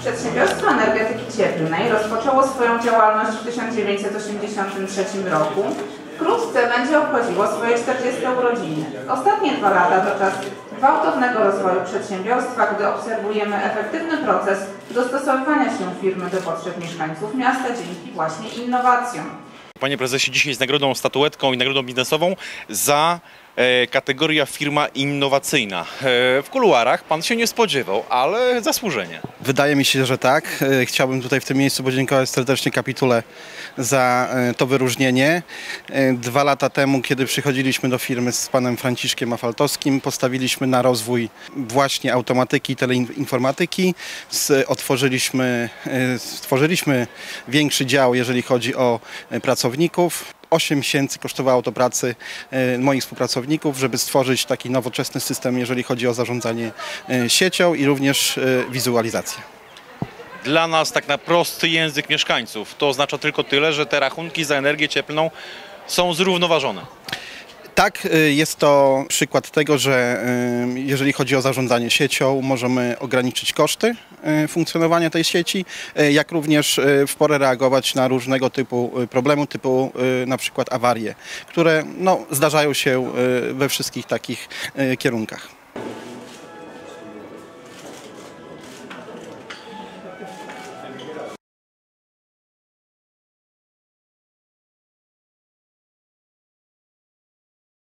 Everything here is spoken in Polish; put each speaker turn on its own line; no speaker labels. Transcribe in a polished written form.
Przedsiębiorstwo Energetyki Cieplnej rozpoczęło swoją działalność w 1983 roku. Wkrótce będzie obchodziło swoje 40. urodziny. Ostatnie 2 lata to czas gwałtownego rozwoju przedsiębiorstwa, gdy obserwujemy efektywny proces dostosowywania się firmy do potrzeb mieszkańców miasta dzięki właśnie innowacjom.
Panie prezesie, dzisiaj z nagrodą statuetką i nagrodą biznesową za kategoria firma innowacyjna. W kuluarach pan się nie spodziewał, ale zasłużenie.
Wydaje mi się, że tak. Chciałbym tutaj w tym miejscu podziękować serdecznie Kapitule za to wyróżnienie. 2 lata temu, kiedy przychodziliśmy do firmy z panem Franciszkiem Afaltowskim, postawiliśmy na rozwój właśnie automatyki i teleinformatyki. Stworzyliśmy większy dział, jeżeli chodzi o pracowników. 8 miesięcy kosztowało to pracy moich współpracowników, żeby stworzyć taki nowoczesny system, jeżeli chodzi o zarządzanie siecią i również wizualizację.
Dla nas tak na prosty język mieszkańców to oznacza tylko tyle, że te rachunki za energię cieplną są zrównoważone.
Tak, jest to przykład tego, że jeżeli chodzi o zarządzanie siecią, możemy ograniczyć koszty funkcjonowania tej sieci, jak również w porę reagować na różnego typu problemy, typu na przykład awarie, które zdarzają się we wszystkich takich kierunkach.